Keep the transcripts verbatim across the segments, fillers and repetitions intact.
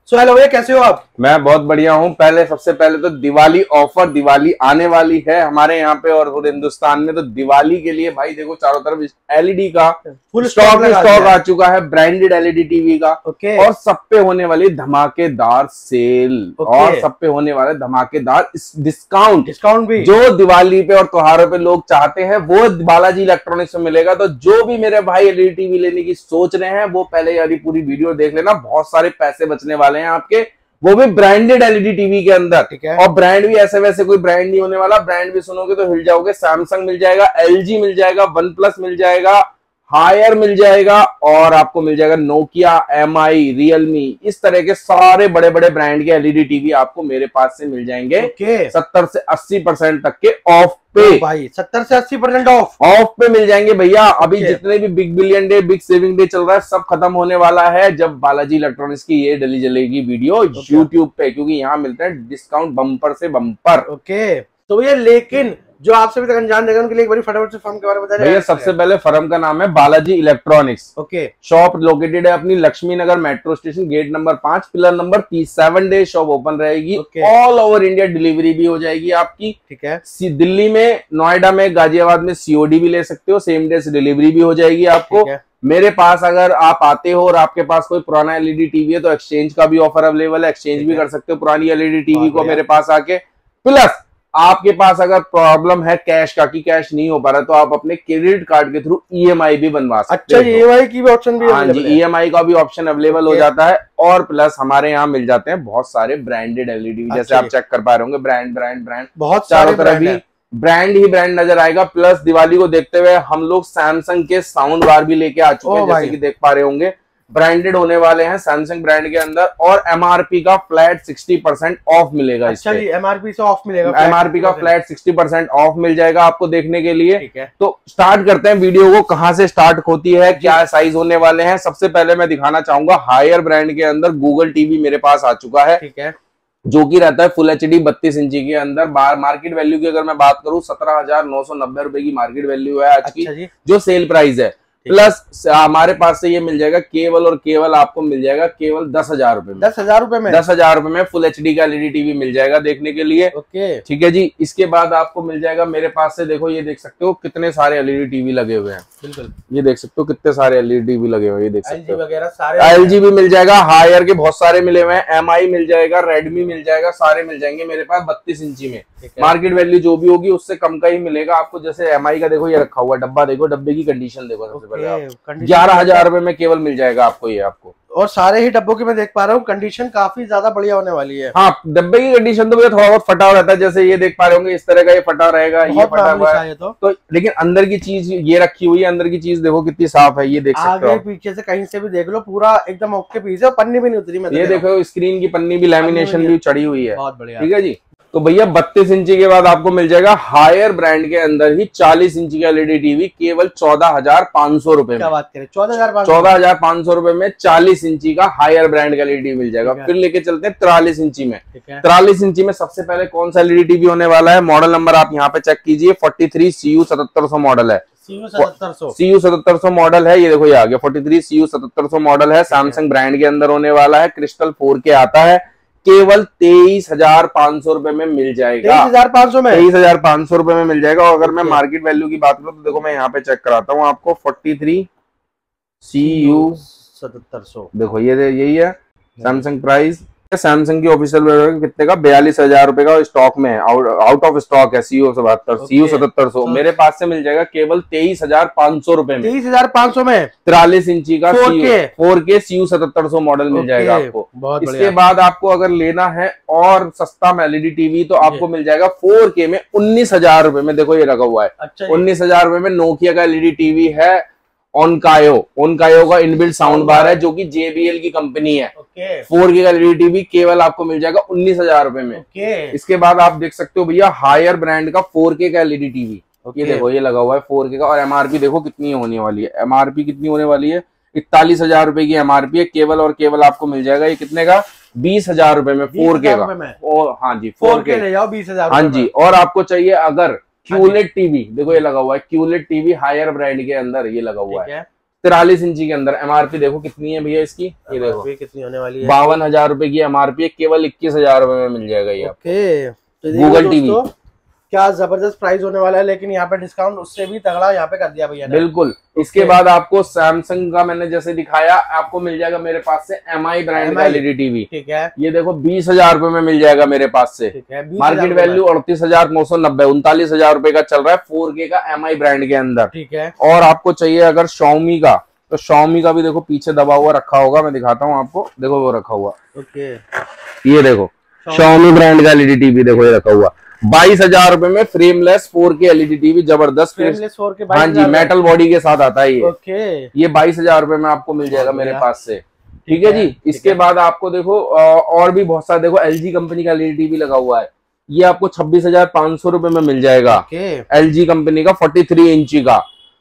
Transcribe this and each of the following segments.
So hello भैया, कैसे हो आप? मैं बहुत बढ़िया हूँ। पहले सबसे पहले तो दिवाली ऑफर, दिवाली आने वाली है हमारे यहाँ पे और पूरे हिंदुस्तान में। तो दिवाली के लिए भाई देखो चारों तरफ एलईडी का फुल स्टॉक स्टॉक आ चुका है, ब्रांडेड एलईडी टीवी का। ओके। और सब पे होने वाली धमाकेदार सेल और सब पे होने वाले धमाकेदार डिस्काउंट डिस्काउंट भी जो दिवाली पे और त्योहारों पे लोग चाहते हैं वो बालाजी इलेक्ट्रॉनिक्स में मिलेगा। तो जो भी मेरे भाई एलईडी टीवी लेने की सोच रहे हैं वो पहले यारी पूरी वीडियो देख लेना, बहुत सारे पैसे बचने वाले हैं आपके, वो भी ब्रांडेड एलईडी टीवी के अंदर। ठीक है। और ब्रांड भी ऐसे वैसे कोई ब्रांड नहीं होने वाला, ब्रांड भी सुनोगे तो हिल जाओगे। सैमसंग मिल जाएगा, एलजी मिल जाएगा, वन प्लस मिल जाएगा, हायर मिल जाएगा और आपको मिल जाएगा नोकिया, एमआई, रियलमी, इस तरह के सारे बड़े बड़े ब्रांड के एलईडी टीवी आपको मेरे पास से मिल जाएंगे। ओके। सत्तर से अस्सी परसेंट तक के ऑफ पे। भाई सत्तर से अस्सी परसेंट ऑफ ऑफ पे मिल जाएंगे भैया। अभी जितने भी big billion day, big saving day चल रहा है, सब खत्म होने वाला है जब बालाजी इलेक्ट्रॉनिक्स की ये डली जलेगी वीडियो यूट्यूब पे, क्योंकि यहाँ मिलता है डिस्काउंट बम्पर से बम्पर। ओके। तो भैया लेकिन जो आपसे भी तक अनजान रहेगा उनके लिए एक बार फटाफट से फर्म के बारे में बताइए। भैया सबसे पहले फर्म का नाम है Balaji electronics. Okay. Shop located है अपनी Laxmi Nagar metro station, gate number पांच, पिलर नंबर तीस। सेवन डेज शॉप ओपन रहेगी। ऑल ओवर इंडिया डिलीवरी भी हो जाएगी आपकी। ठीक है। दिल्ली में, नोएडा में, गाजियाबाद में सीओडी भी ले सकते हो, सेम डे डिलीवरी भी हो जाएगी आपको। मेरे पास अगर आप आते हो और आपके पास कोई पुराना एलईडी टीवी है तो एक्सचेंज का भी ऑफर अवेलेबल है, एक्सचेंज भी कर सकते हो पुरानी एलईडी टीवी को मेरे पास आके। प्लस आपके पास अगर प्रॉब्लम है कैश का, कि कैश नहीं हो पा रहा, तो आप अपने क्रेडिट कार्ड के थ्रू ईएमआई भी बनवा सकते अच्छा, ईएमआई की भी ऑप्शन भी हाँ जी, ईएमआई का भी ऑप्शन अवेलेबल हो जाता है। और प्लस हमारे यहाँ मिल जाते हैं बहुत सारे ब्रांडेड एलईडी, जैसे आप चेक कर पा रहे होंगे, ब्रांड ब्रांड ब्रांड बहुत चारों तरफ भी ब्रांड ही ब्रांड नजर आएगा। प्लस दिवाली को देखते हुए हम लोग सैमसंग के साउंड बार भी लेके आ चुके हैं, जैसे कि देख पा रहे होंगे, ब्रांडेड होने वाले हैं सैमसंग ब्रांड के अंदर। और एमआरपी का फ्लैट साठ परसेंट ऑफ मिलेगा। अच्छा जी, एमआरपी से ऑफ मिलेगा, एमआरपी का फ्लैट साठ परसेंट ऑफ मिल जाएगा आपको देखने के लिए। ठीक है। तो स्टार्ट करते हैं वीडियो को, कहां से स्टार्ट होती है, क्या साइज होने वाले हैं। सबसे पहले मैं दिखाना चाहूंगा हायर ब्रांड के अंदर गूगल टीवी मेरे पास आ चुका है। ठीक है। जो कि रहता है फुल एच डी बत्तीस इंची के अंदर। बाहर मार्केट वैल्यू की अगर मैं बात करूं, सत्रह हजार नौ सौ नब्बे रुपए की मार्केट वैल्यू है आज की, जो सेल प्राइस है। प्लस हमारे पास से ये मिल जाएगा केवल और केवल आपको मिल जाएगा केवल दस हजार रुपए में। दस हजार रुपए में दस हजार रुपए में फुल एचडी का एलईडी टीवी मिल जाएगा देखने के लिए। ओके। ठीक है जी। इसके बाद आपको मिल जाएगा मेरे पास से, देखो ये देख सकते हो कितने सारे एलईडी टीवी लगे हुए हैं। बिल्कुल, ये देख सकते हो कितने सारे एलईडी टीवी लगे हुए हैं, ये देख सकते हो। वगैरह सारे एलजी भी मिल जाएगा, हायर के बहुत सारे मिले हुए हैं, एमआई मिल जाएगा, रेडमी मिल जाएगा, सारे मिल जाएंगे मेरे पास बत्तीस इंची में। मार्केट वैल्यू जो भी होगी उससे कम का ही मिलेगा आपको। जैसे एमआई का देखो ये रखा हुआ डब्बा, देखो डब्बे की कंडीशन देखो। सबसे पहले आप ग्यारह हजार रुपए में केवल मिल जाएगा आपको ये आपको। और सारे ही डब्बों की मैं देख पा रहा हूँ कंडीशन काफी ज्यादा बढ़िया होने वाली है। हाँ, डब्बे की कंडीशन तो भैया थोड़ा बहुत फटा हुआ रहता है, जैसे ये देख पा रहे होंगे इस तरह का ये फटा रहेगा, ये फटा हुआ है तो।, तो लेकिन अंदर की चीज ये रखी हुई है, अंदर की चीज देखो कितनी साफ है, ये देख सकते हो। आगे पीछे से कहीं से भी देख लो, पूरा एकदम ओके पीस है, पन्नी भी नहीं उतरी। ये देखो स्क्रीन की पन्नी भी, लैमिनेशन भी चढ़ी हुई है। बहुत बढ़िया। ठीक है जी। तो भैया बत्तीस इंची के बाद आपको मिल जाएगा हायर ब्रांड के अंदर ही चालीस इंची का एलईडी टीवी केवल चौदह हजार पांच सौ रुपए में। क्या बात करें, चौदह हजार चौदह हजार पांच सौ रुपए में चालीस इंची का हायर ब्रांड का एलईडी मिल जाएगा। फिर लेके चलते हैं तिरालीस इंची में। तिरालीस इंची में सबसे पहले कौन सा एलईडी टीवी होने वाला है, मॉडल नंबर आप यहाँ पे चेक कीजिए, फोर्टी थ्री सी यू सतहत्तर सौ मॉडल है। सी यू सतहत्तर सौ सी यू सतहत्तर सौ मॉडल है, ये देखो ये आ गया फोर्टी थ्री सी यू सतहत्तर सौ मॉडल है, सैमसंग ब्रांड के अंदर होने वाला है, क्रिस्टल फोर के आता है, केवल तेईस हजार पांच सौ रुपए में मिल जाएगा। तेईस हजार पांच सौ में तेईस हजार पांच सौ रुपए में मिल जाएगा। और अगर मैं मार्केट वैल्यू की बात करूं तो देखो मैं यहाँ पे चेक कराता हूँ आपको, फोर्टी थ्री सी यू सतहत्तर सौ देखो ये यही है सैमसंग प्राइस। सैमसंग की ऑफिशियल वेबसाइट कितने का, बयालीस हजार रुपए का स्टॉक में, आउट ऑफ स्टॉक है सीयू सतहत्तर सीयू सतहत्तर सौ मेरे पास से मिल जाएगा केवल तेईस हजार पांच सौ रुपए में। तेईस हजार पांच सौ में तिरालीस इंची का फोर के सीयू सतहत्तर सौ मॉडल मिल जाएगा आपको। इसके बाद आपको अगर लेना है और सस्ता में एलईडी टीवी तो आपको मिल जाएगा फोर के में उन्नीस हजार रुपए में। देखो ये लगा हुआ है उन्नीस हजार रुपए में, नोकिया का एलईडी टीवी है, ओनकायो ओनकायो का इनबिल्ट साउंड बार है जो कि जेबीएल की कंपनी है। फोर के का एलईडी टीवी केवल आपको मिल जाएगा उन्नीस हजार रुपए में। okay. इसके बाद आप देख सकते हो भैया हायर ब्रांड का फोर के का एलईडी टीवी। okay. ये देखो ये लगा हुआ है फोर के का, और एमआरपी देखो कितनी होने वाली है, एमआरपी कितनी होने वाली है, इकतालीस हजार रुपए की एमआरपी है। केवल और केवल आपको मिल जाएगा ये कितने का, बीस हजार रुपए में फोर के का। और हाँ जी फोर के ले जाओ बीस हजार। हाँ जी। और आपको चाहिए अगर क्यूलेट टीवी, देखो ये लगा हुआ है क्यूलेट टीवी हायर ब्रांड के अंदर ये लगा हुआ है, तिरालीस इंची के अंदर। एमआरपी देखो कितनी है भैया इसकी, ये देखो कितनी होने वाली है, बावन हजार रुपए की एमआरपी है, केवल इक्कीस हजार रुपए में मिल जाएगा ये। ओके, तो गूगल टीवी क्या जबरदस्त प्राइस होने वाला है, लेकिन यहाँ पे डिस्काउंट उससे भी तगड़ा यहाँ पे कर दिया भैया ने। बिल्कुल। इसके बाद आपको सैमसंग का मैंने जैसे दिखाया, आपको मिल जाएगा मेरे पास से एमआई ब्रांड का एलईडी टीवी। ठीक है, ये देखो बीस हजार रुपए में मिल जाएगा मेरे पास से। मार्केट वैल्यू अड़तीस हजार नौ सौ नब्बे उनतालीस हजार रुपए का चल रहा है फोर के का एमआई ब्रांड के अंदर। ठीक है, और आपको चाहिए अगर Xiaomi का, तो Xiaomi का भी देखो पीछे दबा हुआ रखा होगा, मैं दिखाता हूँ आपको, देखो वो रखा हुआ। ओके, ये देखो Xiaomi ब्रांड का एलईडी टीवी, देखो ये रखा हुआ बाईस हजार रुपए में frameless four K LED TV, जबरदस्त फ्रेमलेस फोर के। हाँ जी, मेटल बॉडी के साथ आता है ये। ओके, ये बाईस हजार रुपए में आपको मिल जाएगा मेरे पास से। ठीक है जी। इसके बाद आपको देखो और भी बहुत सारा, देखो एलजी कंपनी का एलईडी टीवी लगा हुआ है, ये आपको छब्बीस हजार पांच सौ रुपए में मिल जाएगा। एलजी कंपनी का फोर्टी थ्री इंची का।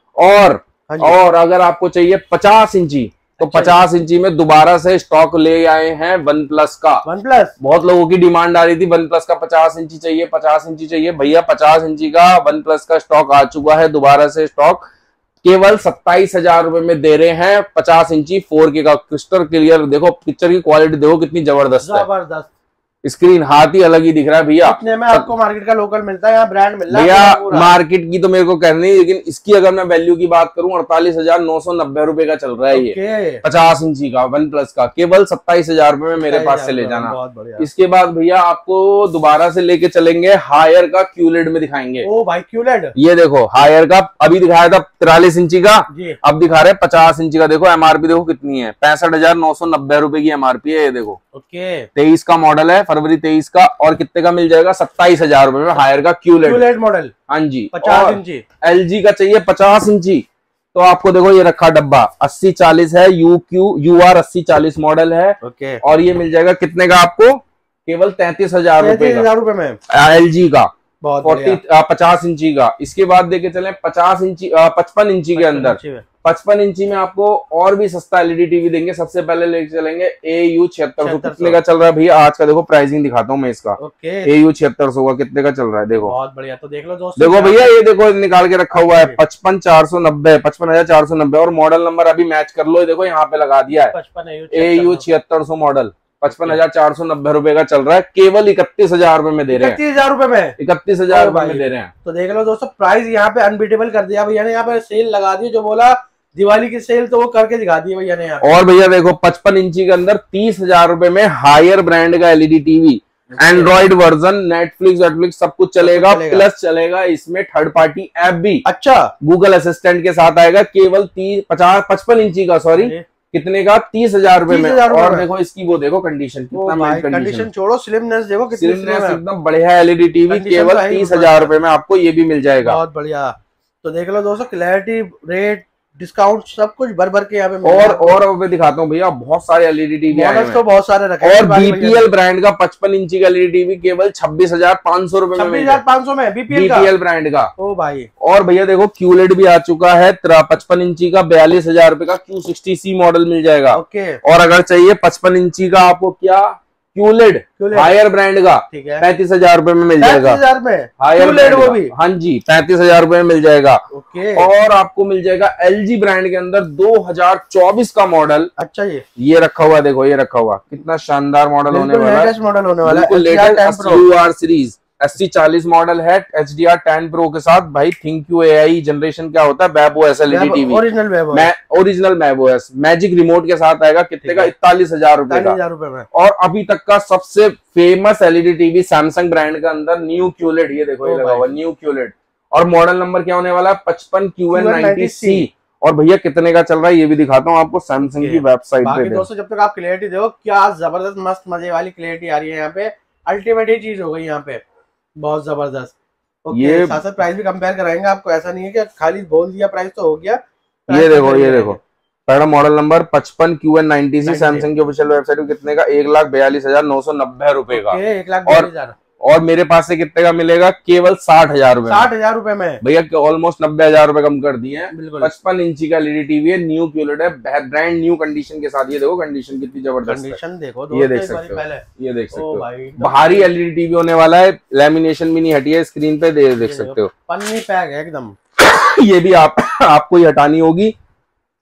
और और अगर आपको चाहिए पचास इंची, तो अच्छा, पचास इंची में दोबारा से स्टॉक ले आए हैं वन प्लस का। वन प्लस बहुत लोगों की डिमांड आ रही थी, वन प्लस का पचास इंची चाहिए, पचास इंची चाहिए। भैया पचास इंची का वन प्लस का स्टॉक आ चुका है, दोबारा से स्टॉक केवल सत्ताईस हजार रुपए में दे रहे हैं। पचास इंची फोर के का क्रिस्टल क्लियर, देखो पिक्चर की क्वालिटी देखो कितनी जबरदस्त है, जबरदस्त स्क्रीन हाथ ही अलग ही दिख रहा है भैया। इतने में आपको मार्केट का लोकल मिलता है, यहाँ ब्रांड मिल रहा है भैया। मार्केट की तो मेरे को कहनी नहीं, लेकिन इसकी अगर मैं वैल्यू की बात करूं, अड़तालीस हजार नौ सौ नब्बे रुपए का चल रहा है ये पचास इंची का वन प्लस का, केवल सत्ताईस हजार रुपए में मेरे पास से ले जाना। इसके बाद भैया आपको दोबारा से लेके चलेंगे हायर का क्यूलेड में दिखाएंगे। ओ भाई क्यूलेड, ये देखो हायर का, अभी दिखाया था तिरालीस इंची का, अब दिखा रहे पचास इंची का। देखो एमआरपी देखो कितनी है, पैंसठ हजार नौ सौ नब्बे रुपए की एमआरपी है ये देखो। ओके, तेईस का मॉडल है, फरवरी तेईस का, और कितने का मिल जाएगा, सत्ताईस हजार रुपए में हायर का क्यूलेड मॉडल। हाँ जी, पचास इंची। एलजी का चाहिए पचास इंची, तो आपको देखो ये रखा डब्बा अस्सी चालीस है, यू क्यू यू आर अस्सी चालीस मॉडल है। ओके, और ये मिल जाएगा कितने का आपको, केवल तैतीस हजार रुपए हजार रुपए में एलजी का फोर्टी पचास इंची का। इसके बाद देखे चले पचास इंची पचपन इंची के अंदर, पचपन इंची में आपको और भी सस्ता एलईडी टीवी देंगे। सबसे पहले लेके चलेंगे ए यू छिहत्तर सौ, कितने का चल रहा है भैया आज का, देखो प्राइसिंग दिखाता हूँ मैं इसका। ए यू छिहत्तर सौ का कितने का चल रहा है, देखो बहुत बढ़िया। तो देख लो दोस्तों, देखो भैया ये देखो निकाल के रखा हुआ है पचपन चार सौ नब्बे पचपन हजार चार सौ नब्बे और मॉडल नंबर अभी मैच कर लो, देखो यहाँ पे लगा दिया है पचपन ए यू छिहत्तर सौ मॉडल, पचपन हजार चार सौ नब्बे रुपए का चल रहा है, केवल इकतीस हजार रुपए में दे रहे हैं। इकतीस हजार रुपए में इकतीस हजार रुपए में दे रहे हैं। तो देख लो दोस्तों, प्राइस यहाँ पे अनबीटेबल कर दिया भैया ने, यहाँ पे सेल लगा दी, जो बोला दिवाली की सेल तो वो करके दिखा दी भैया ने यहाँ। और भैया देखो पचपन इंची के अंदर तीस हजार रुपए में हायर ब्रांड का LED TV, Android version, Netflix Netflix सब कुछ चलेगा, प्लस चलेगा इसमें थर्ड पार्टी ऐप भी। अच्छा, गूगल असिस्टेंट के साथ आएगा, केवल तीस पचास पचपन इंची का, सॉरी कितने का, तीस हजार रुपए में। और देखो इसकी वो देखो कंडीशन, कितना कंडीशन छोड़ो, स्लिमनेस देखो कितनी स्लिमनेस, एकदम बढ़िया एलईडी टीवी, केवल तीस हजार रुपए में आपको ये भी मिल जाएगा। बहुत बढ़िया। तो देख लो दोस्तों, क्लैरिटी, रेट, डिस्काउंट सब कुछ भर भर के यहाँ पे। और और मैं दिखाता हूँ भैया, बहुत सारे एलईडी टीवी आए हैं, तो बहुत सारे रखे। और बीपीएल ब्रांड का पचपन इंची का एलईडी टीवी केवल छब्बीस हजार पांच सौ रुपए में, छब्बीस हजार पांच सौ में बीपीएल बीपीएल ब्रांड का। ओ भाई। और भैया देखो क्यूलेड भी आ चुका है, पचपन इंची का बयालीस हजार रुपए का क्यू सिक्सटी सी मॉडल मिल जाएगा। ओके। और अगर चाहिए पचपन इंची का आपको क्या, क्यूलेड हायर ब्रांड का, पैंतीस हजार रुपए में मिल जाएगा। हायर ब्रांड वो भी, हाँ जी, पैंतीस हजार रुपए में मिल जाएगा। ओके। और आपको मिल जाएगा एलजी ब्रांड के अंदर दो हजार चौबीस का मॉडल। अच्छा, ये ये रखा हुआ, देखो ये रखा हुआ, कितना शानदार मॉडल होने वाला है, मॉडल होने वाला है, लेटेस्ट यू आर सीरीज अस्सी चालीस मॉडल है, H D R ten pro के साथ। भाई थिंक यू एआई जनरेशन क्या होता है, web OS LED TV, original web original web OS, magic remote के साथ आएगा, कितने का, इकतालीस हजार रुपए का। और अभी तक का सबसे famous LED TV Samsung brand के अंदर न्यू क्यूलेड, ये देखो ये लगा हुआ न्यू क्यूलेड, और मॉडल नंबर क्या होने वाला है, पचपन क्यू एन नाइनटी सी। और भैया कितने का चल रहा है ये भी दिखाता हूँ आपको, सैमसंग की वेबसाइट पे। दोस्तों जब तक आप क्लैरिटी देखो, क्या जबरदस्त मस्त मजे वाली क्लैरिटी आ रही है यहाँ पे, अल्टीमेट ही चीज हो गई यहाँ पे, बहुत जबरदस्त। ओके, ये साथ साथ प्राइस भी कंपेयर कराएंगे आपको, ऐसा नहीं है कि खाली बोल दिया प्राइस तो हो गया। ये देखो ये देखो पहला मॉडल नंबर पचपन Q N ninety C, Samsung की ऑफिशियल वेबसाइट में कितने का, एक लाख बयालीस हजार नौ सौ नब्बे रुपए का। एक लाख बयालीस हजार। और मेरे पास से कितने का मिलेगा, केवल साठ हजार रुपए, साठ हजार रुपए में भैया, ऑलमोस्ट नब्बे हजार रुपए कम कर दिए हैं। पचपन इंची का एलईडी टीवी है, न्यू क्यूलेड है, ब्रांड न्यू कंडीशन के साथ। ये देखो कंडीशन कितनी जबरदस्त कंडीशन देखो, ये देख सकते हो, ये देख सकते हो, भारी एलईडी टीवी होने वाला है, लेमिनेशन भी नहीं हटी है, स्क्रीन पे देख सकते हो, पन्नी पैक है एकदम। ये भी आप आपको ही हटानी होगी,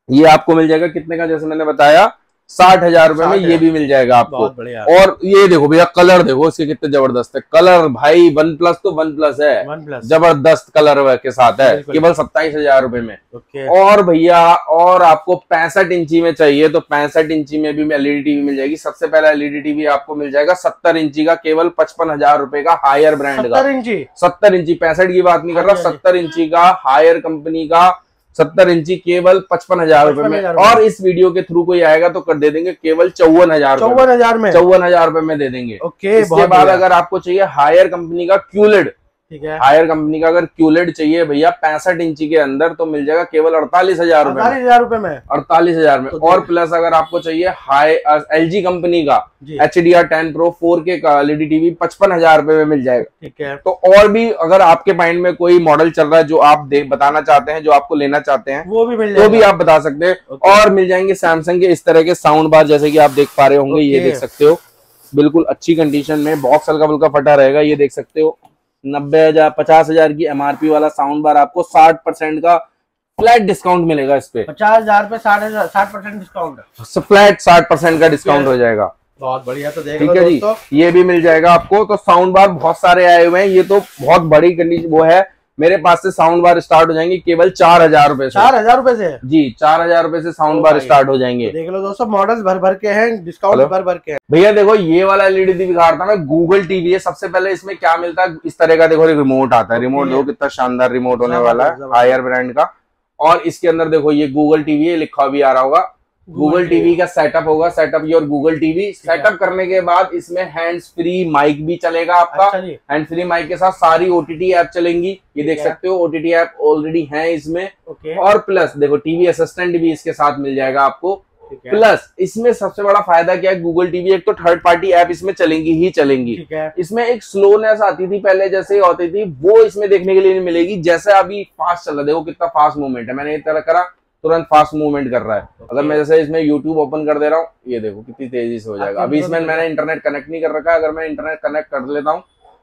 ये आपको मिल जाएगा कितने का, जैसे मैंने बताया साठ हजार रुपए में ये भी मिल जाएगा आपको। और ये देखो भैया कलर देखो इसके कितने जबरदस्त है कलर, भाई वन प्लस तो वन प्लस है, जबरदस्त कलर के साथ है, केवल सत्ताईस हजार रुपए में। और भैया और आपको पैंसठ इंची में चाहिए तो पैंसठ इंची में भी एलईडी टीवी मिल जाएगी। सबसे पहला एलईडी टीवी आपको मिल जाएगा सत्तर इंची का, केवल पचपन हजार रुपए का, हायर ब्रांड का। सत्तर इंची, पैंसठ की बात नहीं कर रहा, सत्तर इंची का हायर कंपनी का सत्तर इंची केवल पचपन हजार रुपए में। और इस वीडियो के थ्रू कोई आएगा तो कर दे देंगे केवल चौवन हजार चौवन हजार में चौवन हजार रुपए में दे देंगे। ओके, इसके बाद अगर आपको चाहिए हायर कंपनी का क्यूलेड, ठीक है, हायर कंपनी का अगर क्यूलेड चाहिए भैया पैंसठ इंची के अंदर तो मिल जाएगा केवल अड़तालीस हजार रुपए अड़तालीस हजार रुपए में अड़तालीस हजार में। और प्लस अगर आपको चाहिए हाई एलजी कंपनी का H D R ten pro four K का एलईडी टीवी पचपन हजार रुपए में मिल जाएगा। ठीक है, तो और भी अगर आपके माइंड में कोई मॉडल चल रहा है जो आप देख बताना चाहते हैं, जो आपको लेना चाहते हैं, वो भी मिल जाएगा, वो भी आप बता सकते हैं। और मिल जाएंगे सैमसंग के इस तरह के साउंड बार, जैसे कि आप देख पा रहे होंगे, ये देख सकते हो बिल्कुल अच्छी कंडीशन में, बॉक्स हल्का फुल्का फटा रहेगा, ये देख सकते हो। नब्बे हजार पचास हजार की एमआरपी वाला साउंड बार आपको साठ परसेंट का फ्लैट डिस्काउंट मिलेगा इस पे। पचास हजार पे साठ हजार साठ परसेंट डिस्काउंट, फ्लैट साठ परसेंट का डिस्काउंट हो जाएगा। बहुत बढ़िया, तो देख ठीक है जी, ये भी मिल जाएगा आपको। तो साउंड बार बहुत सारे आए हुए हैं, ये तो बहुत बड़ी कंडीशन वो है। मेरे पास से साउंड बार स्टार्ट हो जाएंगे केवल चार हजार रुपए से। चार हजार रुपए से जी, चार हजार रुपए से साउंड बार स्टार्ट हो जाएंगे। तो देख लो दोस्तों, मॉडल्स भर भर के हैं, डिस्काउंट भर भर के हैं। भैया देखो ये वाला एलईडी दिखा रहा था मैं, गूगल टीवी है। सबसे पहले इसमें क्या मिलता है, इस तरह का देखो रिमोट आता है। रिमोट देखो कितना शानदार रिमोट होने वाला है, हायर ब्रांड का। और इसके अंदर देखो ये गूगल टीवी है लिखा भी आ रहा होगा, गूगल टीवी का सेटअप होगा, setup your Google TV. Setup करने के बाद इसमें हैंड्स फ्री माइक भी चलेगा आपका। अच्छा, हैंड फ्री माइक के साथ सारी ओटीटी ऐप चलेंगी, ये देख सकते हो ओटीटी ऐप ऑलरेडी है इसमें। और प्लस देखो टीवी असिस्टेंट भी इसके साथ मिल जाएगा आपको। प्लस इसमें सबसे बड़ा फायदा क्या है, गूगल टीवी एक तो थर्ड पार्टी ऐप इसमें चलेंगी ही चलेंगी। इसमें एक स्लोनेस आती थी पहले जैसे होती थी, वो इसमें देखने के लिए नहीं मिलेगी। जैसे अभी फास्ट चल रहा है, देखो कितना फास्ट मूवमेंट है, मैंने इस तरह करा तुरंत फास्ट मूवमेंट कर रहा है। okay. अगर मैं जैसे इसमें YouTube ओपन कर दे रहा हूँ, ये देखो कितनी तेजी से हो जाएगा। अभी इसमें मैंने इंटरनेट कनेक्ट नहीं कर रखा है, अगर मैं इंटरनेट कनेक्ट कर लेता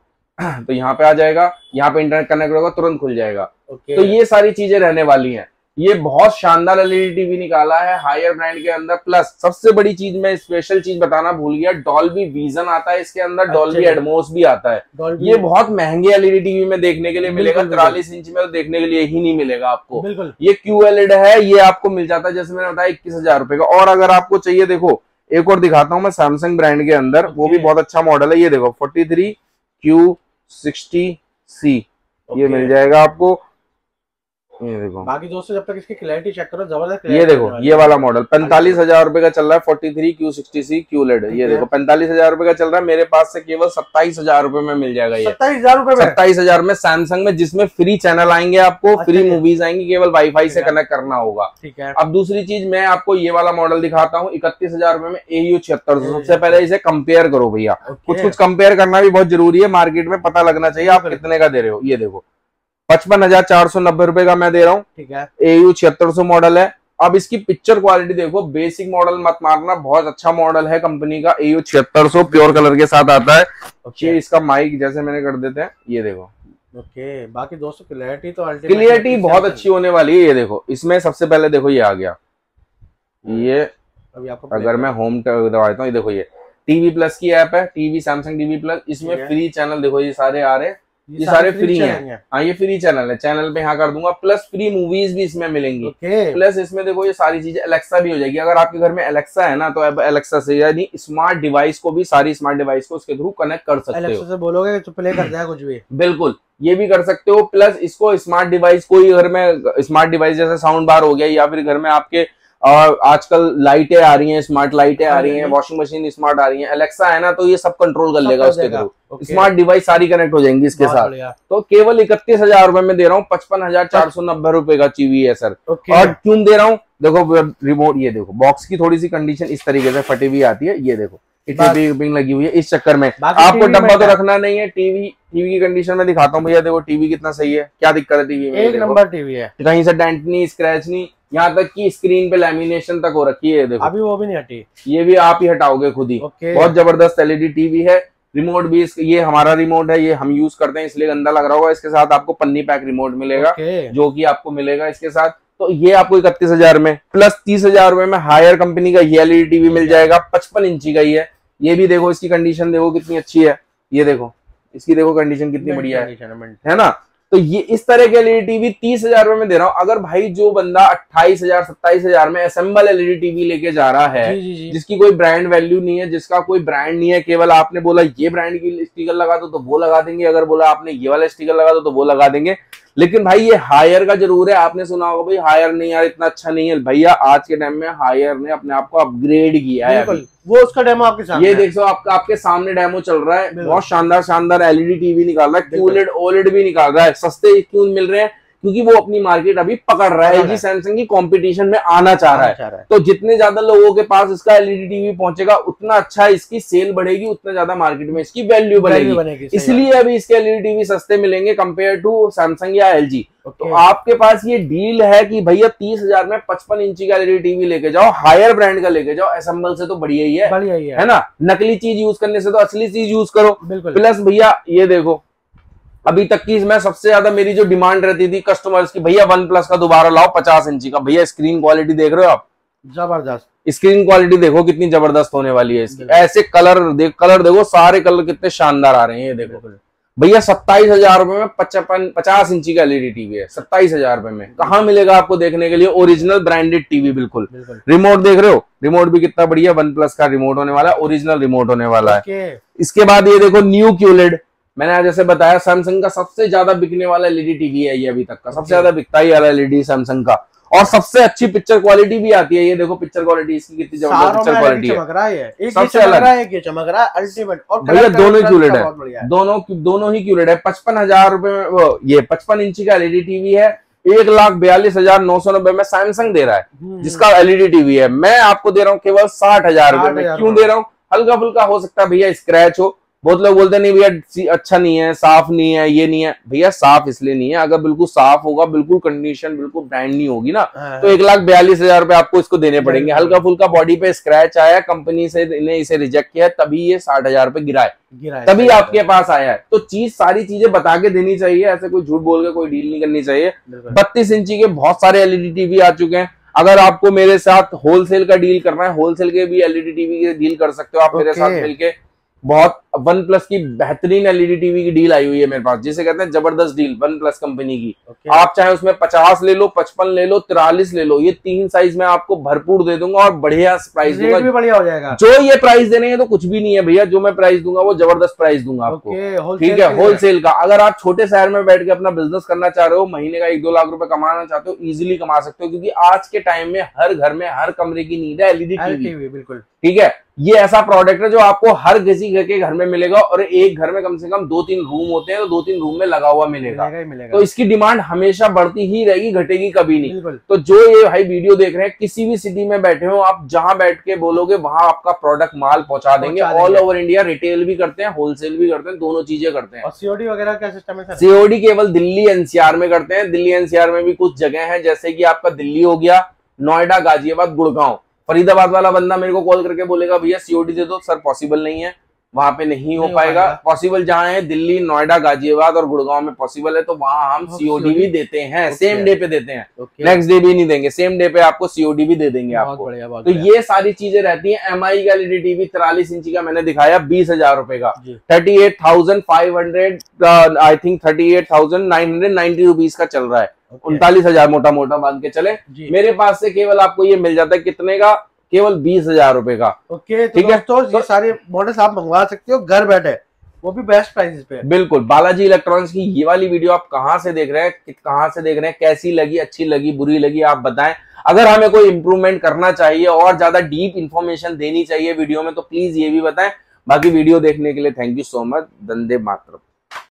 हूँ तो यहाँ पे आ जाएगा, यहाँ पे इंटरनेट कनेक्ट होगा तुरंत खुल जाएगा। okay. तो ये सारी चीजें रहने वाली हैं। ये बहुत शानदार एलईडी टीवी निकाला है हायर ब्रांड के अंदर। प्लस सबसे बड़ी चीज मैं स्पेशल चीज बताना भूल गया, डॉल्बी विजन आता है इसके अंदर, डॉल्बी एटमॉस भी आता है। ये बहुत महंगे एलईडी टीवी में देखने के लिए मिलेगा, तिरालीस इंच में तो देखने के लिए ही नहीं मिलेगा आपको। ये क्यूएलईडी है, ये आपको मिल जाता है जैसे मैंने बताया इक्कीस हजार रुपए का। और अगर आपको चाहिए, देखो एक और दिखाता हूँ मैं सैमसंग ब्रांड के अंदर, वो भी बहुत अच्छा मॉडल है। ये देखो forty three Q sixty C ये मिल जाएगा आपको। ये देखो, बाकी दोस्तों जब तक इसकी क्लैरिटी चेक करो, जबरदस्त। ये देखो ये वाला मॉडल पैंतालीस हजार रुपए का चल रहा है, forty three Q sixty C QLED. ये देखो पैंतालीस हजार रुपए का चल रहा है, मेरे पास से केवल सत्ताईस हजार रुपए में मिल जाएगा। ये सत्ताईस हजार रुपए में सत्ताईस हजार में सैमसंग में, जिसमें फ्री चैनल आएंगे आपको, फ्री मूवीज आएंगी, केवल वाईफाई से कनेक्ट करना होगा। ठीक है। अब दूसरी चीज मैं आपको ये वाला मॉडल दिखाता हूँ इकतीस हजार रुपए में, ए यू छिहत्तर सौ। सबसे पहले इसे कंपेयर करो भैया, कुछ कुछ कंपेयर करना भी बहुत जरूरी है, मार्केट में पता लगना चाहिए आप कितने का दे रहे हो। ये देखो पचपन हजार चार सौ नब्बे रुपए का मैं दे रहा हूँ। ठीक है, ए यू छिहत्तर सौ मॉडल है। अब इसकी पिक्चर क्वालिटी देखो, बेसिक मॉडल मत मारना, बहुत अच्छा मॉडल है कंपनी का। ए यू छिहत्तर सौ प्योर कलर के साथ आता है। ये इसका माइक जैसे मैंने कर देते हैं, ये देखो। ओके, बाकी दोस्तों क्लियरिटी तो क्लियरिटी बहुत अच्छी होने वाली है। ये देखो इसमें सबसे पहले देखो ये आ गया, ये अभी आपको अगर मैं होम दबाता हूँ, ये देखो ये टीवी प्लस की ऐप है, टीवी सैमसंग टीवी प्लस। इसमें फ्री चैनल देखो ये सारे आ रहे हैं, ये, ये सारे फ्री हैं। हाँ ये फ्री चैनल है, चैनल पे यहाँ कर दूंगा। प्लस फ्री मूवीज भी इसमें मिलेंगी। प्लस इसमें देखो ये सारी चीजें, एलेक्सा भी हो जाएगी। अगर आपके घर में एलेक्सा है ना, तो अब एलेक्सा से यानी स्मार्ट डिवाइस को भी, सारी स्मार्ट डिवाइस को उसके थ्रू कनेक्ट कर सकते हो। एलेक्सा से बोलोगे तो प्ले कर देगा कुछ भी, बिल्कुल ये भी कर सकते हो। प्लस इसको स्मार्ट डिवाइस, कोई घर में स्मार्ट डिवाइस जैसे साउंड बार हो गया, या फिर घर में आपके और आजकल लाइटें आ रही हैं, स्मार्ट लाइटें आ रही हैं, वॉशिंग मशीन स्मार्ट आ रही हैं, एलेक्सा है ना, तो ये सब कंट्रोल कर लेगा उसके थ्रू। स्मार्ट डिवाइस सारी कनेक्ट हो जाएंगी इसके साथ। तो केवल इकतीस हजार रुपए में दे रहा हूँ, पचपन हजार चार सौ नब्बे रुपए का टीवी है सर। और क्यों दे रहा हूँ, देखो रिमोट, ये देखो बॉक्स की थोड़ी सी कंडीशन इस तरीके से फटी हुई आती है। ये देखो इतनी बिंग लगी हुई है, इस चक्कर में आपको डब्बा तो रखना नहीं है। टीवी टीवी की कंडीशन में दिखाता हूँ भैया, देखो टीवी कितना सही है, क्या दिक्कत है टीवी में, एक नंबर टीवी है, कहीं से डेंट नहीं, स्क्रैच नहीं, यहाँ तक कि स्क्रीन पे लैमिनेशन तक हो रखी है। देखो अभी वो भी नहीं हटी, ये भी आप ही हटाओगे खुद ही। बहुत जबरदस्त एलईडी टीवी है। रिमोट भी इस, ये हमारा रिमोट है, ये हम यूज करते हैं इसलिए गंदा लग रहा होगा। इसके साथ आपको पन्नी पैक रिमोट मिलेगा, जो कि आपको मिलेगा इसके साथ। तो ये आपको इकतीस हजार में, प्लस तीस हजार रुपए में हायर कंपनी का ये एलईडी टीवी मिल जाएगा, पचपन इंची का ही है। ये भी देखो, इसकी कंडीशन देखो कितनी अच्छी है, ये देखो इसकी देखो कंडीशन कितनी बढ़िया है, है ना। तो ये इस तरह के एलईडी टीवी तीस हजार रुपए में दे रहा हूं। अगर भाई जो बंदा अट्ठाईस हजार सत्ताईस हजार में असेंबल एलईडी टीवी लेके जा रहा है, जी, जी, जी। जिसकी कोई ब्रांड वैल्यू नहीं है, जिसका कोई ब्रांड नहीं है, केवल आपने बोला ये ब्रांड की स्टिकर लगा दो तो वो लगा देंगे, अगर बोला आपने ये वाला स्टिकर लगा दो तो वो लगा देंगे। लेकिन भाई ये हायर का जरूर है, आपने सुना होगा भाई हायर नहीं यार इतना अच्छा नहीं है। भैया आज के टाइम में हायर ने अपने आप को अपग्रेड किया है, वो उसका डेमो आपके सामने, ये देखो आपका आपके सामने डेमो चल रहा है। बहुत शानदार शानदार एलईडी टीवी निकाल रहा है, क्यूलेड ओलेड भी निकाल रहा है। सस्ते क्यों मिल रहे हैं? क्योंकि वो अपनी मार्केट अभी पकड़ रहा है, एलजी सैमसंग की कंपटीशन में आना चाह रहा है। तो जितने ज्यादा लोगों के पास इसका एलईडी टीवी पहुंचेगा उतना अच्छा इसकी सेल बढ़ेगी, उतना ज्यादा मार्केट में इसकी वैल्यू बढ़ेगी। इसलिए अभी इसके एलईडी टीवी सस्ते मिलेंगे कंपेयर टू सैमसंग या एलजी। तो आपके पास ये डील है कि भैया तीस हजार में पचपन इंची का एलईडी टीवी लेके जाओ, हायर ब्रांड का लेके जाओ, असेंबल से तो बढ़िया ही है, बढ़िया ही है, है ना। नकली चीज यूज करने से तो असली चीज यूज करो। प्लस भैया ये देखो, अभी तक की मैं सबसे ज्यादा मेरी जो डिमांड रहती थी कस्टमर्स की, भैया वन प्लस का दोबारा लाओ पचास इंची का। भैया स्क्रीन क्वालिटी देख रहे हो आप, जबरदस्त स्क्रीन क्वालिटी देखो कितनी जबरदस्त होने वाली है इसकी। ऐसे कलर देख, कलर देखो सारे कलर कितने शानदार आ रहे हैं। ये देखो भैया सत्ताईस हजार रुपए में पचपन पचास इंची का एलईडी टीवी है, सत्ताईस हजार रुपए में। कहाँ मिलेगा आपको देखने के लिए? ओरिजिनल ब्रांडेड टीवी, बिल्कुल। रिमोट देख रहे हो, रिमोट भी कितना बढ़िया वन प्लस का रिमोट होने वाला है, ओरिजिनल रिमोट होने वाला है। इसके बाद ये देखो न्यू क्यूलेड, मैंने जैसे बताया सैमसंग का सबसे ज्यादा बिकने वाला एलईडी टीवी है ये, अभी तक का सबसे ज्यादा बिकता ही वाला एलईडी सैमसंग का, और सबसे अच्छी पिक्चर क्वालिटी भी आती है। ये देखो पिक्चर क्वालिटी इसकी कितनी जबरदस्त पिक्चर क्वालिटी है, सबसे अलग चमक रहा है, अल्टीमेट। और भैया दोनों ही क्यूलेड है, दोनों दोनों ही क्यूलेड है। पचपन हजार रुपए में ये पचपन इंची का एलईडी टीवी है, एक लाख बयालीस हजार नौ सौ नब्बे में सैमसंग दे रहा है जिसका एलईडी टीवी है। मैं आपको दे रहा हूँ केवल साठ हजार रुपए में। क्यों दे रहा हूँ? हल्का फुल्का हो सकता है भैया स्क्रैच हो, बहुत लोग बोलते नहीं भैया अच्छा नहीं है, साफ नहीं है, ये नहीं है। भैया साफ इसलिए नहीं है, अगर बिल्कुल साफ होगा, बिल्कुल कंडीशन बिल्कुल ब्रांड नहीं होगी ना, तो एक लाख बयालीस हजार रुपए आपको इसको देने पड़ेंगे। हल्का फुल्का बॉडी पे स्क्रैच आया, कंपनी से इन्हें इसे रिजेक्ट किया, तभी ये साठ हजार रुपए गिरा है, तभी आपके पास आया है। तो चीज सारी चीजें बता के देनी चाहिए, ऐसे कोई झूठ बोल के कोई डील नहीं करनी चाहिए। बत्तीस इंची के बहुत सारे एलईडी टीवी आ चुके हैं। अगर आपको मेरे साथ होलसेल का डील करना है, होलसेल के भी एलईडी टीवी के डील कर सकते हो आप मेरे साथ मिलके। बहुत वन प्लस की बेहतरीन एलईडी टीवी की डील आई हुई है मेरे पास, जिसे कहते हैं जबरदस्त डील, वन प्लस कंपनी की। okay. आप चाहे उसमें पचास ले लो, पचपन ले लो, तिरालीस ले लो, ये तीन साइज में आपको भरपूर दे दूंगा और बढ़िया प्राइस दूंगा, भी बढ़िया हो जाएगा। जो ये प्राइस दे रहे हैं तो कुछ भी नहीं है भैया, जो मैं प्राइस दूंगा वो जबरदस्त प्राइस दूंगा आपको। okay, ठीक है, होलसेल का। अगर आप छोटे शहर में बैठ के अपना बिजनेस करना चाह रहे हो, महीने का एक दो लाख रुपए कमाना चाहते हो, इजिली कमा सकते हो, क्योंकि आज के टाइम में हर घर में हर कमरे की नीड है एलईडी टीवी। बिल्कुल ठीक है, ये ऐसा प्रोडक्ट है जो आपको हर किसी के घर में मिलेगा, और एक घर में कम से कम दो तीन रूम होते हैं तो दो तीन रूम में लगा हुआ मिलेगा, मिलेगा, मिलेगा। तो इसकी डिमांड हमेशा बढ़ती ही रहेगी, घटेगी कभी नहीं। तो जो ये भाई वीडियो देख रहे हैं, किसी भी सिटी में बैठे हो आप, जहां बैठ के बोलोगे वहां आपका प्रोडक्ट माल पहुंचा देंगे। ऑल ओवर इंडिया रिटेल भी करते हैं, होलसेल भी करते हैं, दोनों चीजें करते हैं। और सीओडी वगैरह क्या सिस्टम है? सीओडी केवल दिल्ली एनसीआर में करते हैं। दिल्ली एनसीआर में भी कुछ जगह है, जैसे कि आपका दिल्ली हो गया, नोएडा, गाजियाबाद, गुड़गांव। फरीदाबाद वाला बंदा मेरे को कॉल करके बोलेगा भैया सीओडी दे दो, सर पॉसिबल नहीं है, वहां पे नहीं हो पाएगा। पॉसिबल जहां है दिल्ली, नोएडा, गाजियाबाद और गुड़गांव में पॉसिबल है, तो वहां हम सीओडी भी देते हैं, सेम डे पे देते हैं, नेक्स्ट डे भी नहीं देंगे, सेम डे पे आपको सीओडी भी दे देंगे आपको। तो ये सारी चीजें रहती हैं। एमआई का एलईडी टीवी तिरालीस इंची का मैंने दिखाया बीस हजार रुपए का, thirty eight thousand five hundred I think thirty eight thousand nine hundred ninety rupees का चल रहा है, उनतालीस हजार मोटा मोटा मान के चले। मेरे पास से केवल आपको ये मिल जाता है कितने का? केवल बीस हजार रुपए का। ओके, ठीक है, तो ये सारे मॉडल्स आप मंगवा सकते हो घर बैठे, वो भी बेस्ट प्राइस पे। बिल्कुल। बालाजी इलेक्ट्रॉनिक्स की ये वाली वीडियो आप कहाँ से देख रहे हैं, कहाँ से देख रहे हैं, कैसी लगी, अच्छी लगी, बुरी लगी, आप बताएं। अगर हमें कोई इंप्रूवमेंट करना चाहिए और ज्यादा डीप इंफॉर्मेशन देनी चाहिए वीडियो में, तो प्लीज ये भी बताएं। बाकी वीडियो देखने के लिए थैंक यू सो मच। वंदे मातरम।